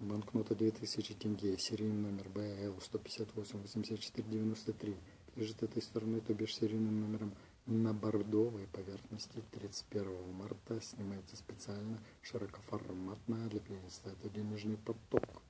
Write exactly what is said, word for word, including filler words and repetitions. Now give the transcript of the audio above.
Банкнота две тысячи тенге, серийный номер бэ эл сто пятьдесят восемь восемьдесят четыре девяносто три, лежит этой стороной, то бишь серийным номером на бордовой поверхности. тридцать первого марта снимается специально широкоформатная для пианиста. Это денежный поток.